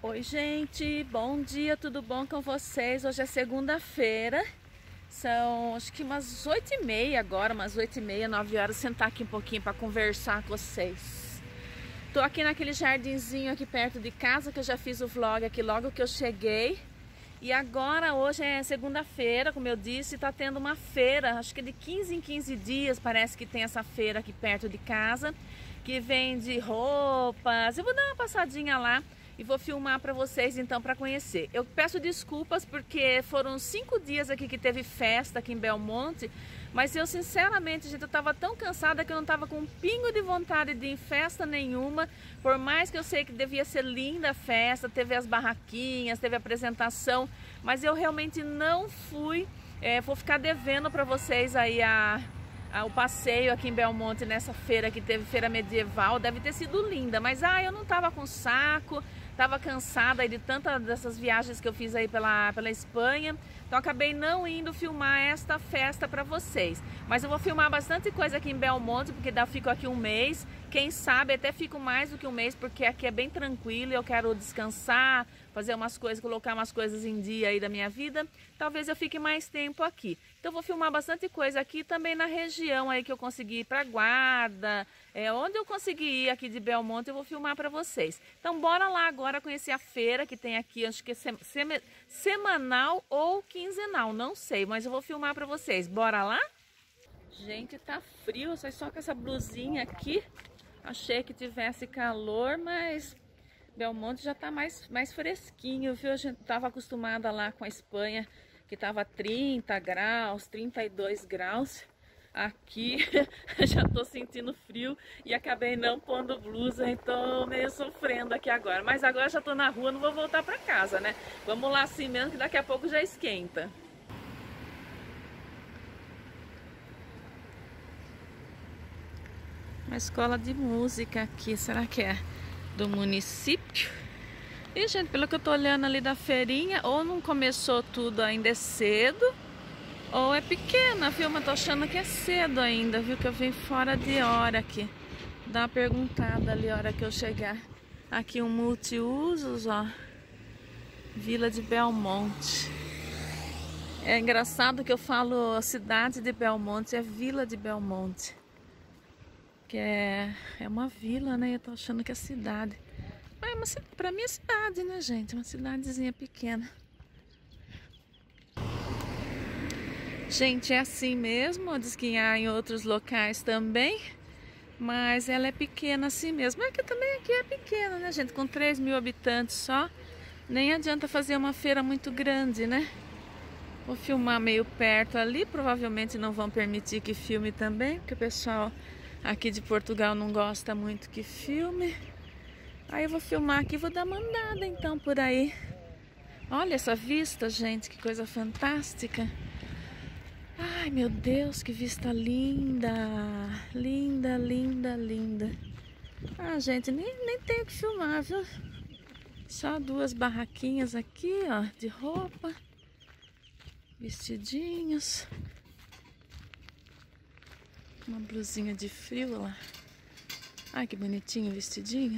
Oi, gente, bom dia, tudo bom com vocês? Hoje é segunda-feira, são acho que umas 8h30 agora, umas 8h30, 9 horas, sentar aqui um pouquinho para conversar com vocês. Tô aqui naquele jardinzinho aqui perto de casa, que eu já fiz o vlog aqui logo que eu cheguei. E agora, hoje é segunda-feira, como eu disse, tá tendo uma feira, acho que de 15 em 15 dias, parece que tem essa feira aqui perto de casa, que vende roupas. Eu vou dar uma passadinha lá e vou filmar para vocês então para conhecer. Eu peço desculpas porque foram 5 dias aqui que teve festa aqui em Belmonte, mas eu sinceramente, gente, eu tava tão cansada que eu não tava com um pingo de vontade de ir em festa nenhuma, por mais que eu sei que devia ser linda a festa, teve as barraquinhas, teve a apresentação, mas eu realmente não fui. Vou ficar devendo para vocês aí o passeio aqui em Belmonte nessa feira que teve, feira medieval. Deve ter sido linda, mas eu não tava com saco, tava cansada aí de tantas dessas viagens que eu fiz aí pela Espanha, então acabei não indo filmar esta festa para vocês. Mas eu vou filmar bastante coisa aqui em Belmonte, porque eu fico aqui um mês, quem sabe até fico mais do que um mês, porque aqui é bem tranquilo, eu quero descansar, fazer umas coisas, colocar umas coisas em dia aí da minha vida, talvez eu fique mais tempo aqui. Então vou filmar bastante coisa aqui, também na região aí que eu consegui ir para Guarda, onde eu consegui ir aqui de Belmonte eu vou filmar para vocês. Então bora lá agora conhecer a feira que tem aqui, acho que é semanal ou quinzenal, não sei, mas eu vou filmar para vocês. Bora lá? Gente, tá frio, eu saí só com essa blusinha aqui, achei que tivesse calor, mas Belmonte já tá mais fresquinho, viu? A gente tava acostumada lá com a Espanha, que tava 30 graus, 32 graus. Aqui já tô sentindo frio e acabei não pondo blusa, então meio sofrendo aqui agora. Mas agora já tô na rua, não vou voltar pra casa, né? Vamos lá assim mesmo, que daqui a pouco já esquenta. Uma escola de música aqui, será que é do município? E, gente, pelo que eu tô olhando ali da feirinha, ou não começou tudo ainda, é cedo, ou é pequena, viu? Mas tô achando que é cedo ainda, viu? Que eu vim fora de hora aqui. Dá uma perguntada ali a hora que eu chegar. Aqui um multiusos, ó. Vila de Belmonte. É engraçado que eu falo a cidade de Belmonte, é Vila de Belmonte. Que é uma vila, né? Eu tô achando que é cidade. Mas pra mim é cidade, né, gente? Uma cidadezinha pequena. Gente, é assim mesmo. Diz que há em outros locais também. Mas ela é pequena assim mesmo. É que também aqui é pequena, né, gente? Com 3.000 habitantes só. Nem adianta fazer uma feira muito grande, né? Vou filmar meio perto ali. Provavelmente não vão permitir que filme também, porque o pessoal aqui de Portugal não gosta muito que filme. Aí eu vou filmar aqui, vou dar uma andada então por aí. Olha essa vista, gente, que coisa fantástica. Ai, meu Deus, que vista linda. Linda, linda, linda. Gente, nem tenho que filmar, viu? Só 2 barraquinhas aqui, ó, de roupa. Vestidinhos. Uma blusinha de frio lá. Ai, que bonitinho o vestidinho.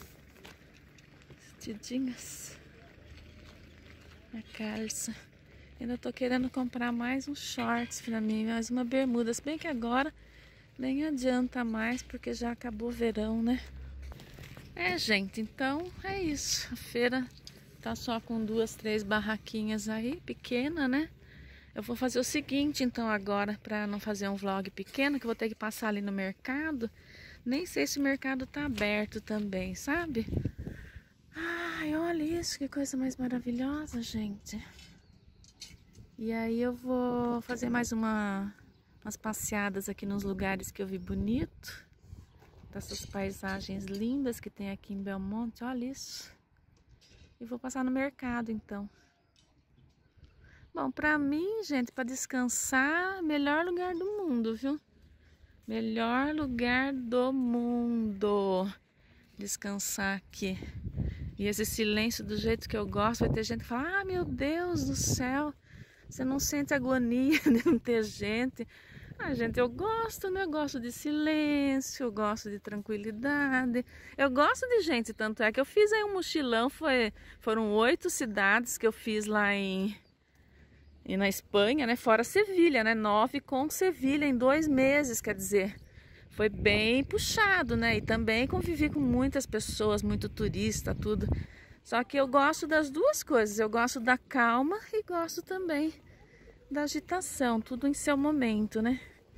Vestidinhas. A calça. Ainda tô querendo comprar mais uns shorts pra mim, mais uma bermuda. Se bem que agora nem adianta mais, porque já acabou o verão, né? Gente, então é isso. A feira tá só com 2, 3 barraquinhas aí, pequena, né? Eu vou fazer o seguinte então agora, para não fazer um vlog pequeno, que eu vou ter que passar ali no mercado. Nem sei se o mercado tá aberto também, sabe? Ai, olha isso, que coisa mais maravilhosa, gente. E aí eu vou fazer mais umas passeadas aqui nos lugares que eu vi bonito. Dessas paisagens lindas que tem aqui em Belmonte, olha isso. E vou passar no mercado então. Bom, pra mim, gente, pra descansar, melhor lugar do mundo, viu? Melhor lugar do mundo. Descansar aqui. E esse silêncio do jeito que eu gosto, vai ter gente que fala, meu Deus do céu, você não sente agonia de não ter gente? Ah, gente, eu gosto, né? Eu gosto de silêncio, eu gosto de tranquilidade. Eu gosto de gente, tanto é que eu fiz aí um mochilão, foram 8 cidades que eu fiz lá na Espanha, né? Fora Sevilha, né? 9 com Sevilha em 2 meses, quer dizer, foi bem puxado, né? E também convivi com muitas pessoas, muito turista, tudo. Só que eu gosto das duas coisas, eu gosto da calma e gosto também da agitação, tudo em seu momento, né?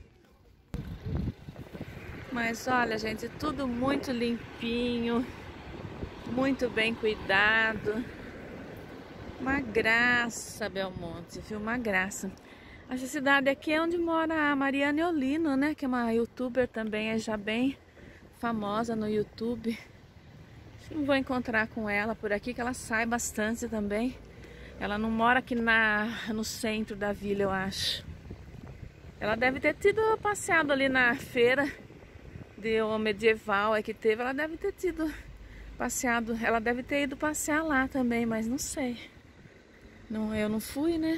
Mas olha, gente, tudo muito limpinho, muito bem cuidado. Uma graça, Belmonte, viu? Uma graça. Essa cidade aqui é onde mora a Mariana Eolino, né? Que é uma youtuber também, é já bem famosa no YouTube. Acho que não vou encontrar com ela por aqui, que ela sai bastante também. Ela não mora aqui no centro da vila, eu acho. Ela deve ter tido passeado ali na feira medieval que teve. Ela deve ter tido passeado. Ela deve ter ido passear lá também, mas não sei. Não, eu não fui, né?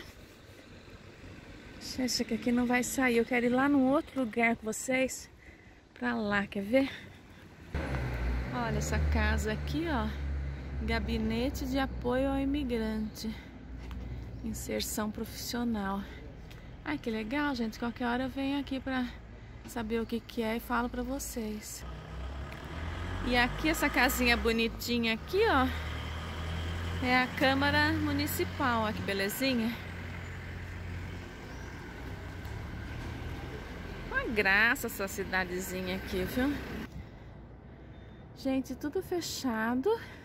Acho que aqui não vai sair. Eu quero ir lá num outro lugar com vocês. Pra lá, quer ver? Olha essa casa aqui, ó. Gabinete de apoio ao imigrante. Inserção profissional. Ai, que legal, gente. Qualquer hora eu venho aqui pra saber o que é e falo pra vocês. E aqui, essa casinha bonitinha aqui, ó, é a Câmara Municipal. Olha que belezinha. Uma graça essa cidadezinha aqui, viu? Gente, tudo fechado.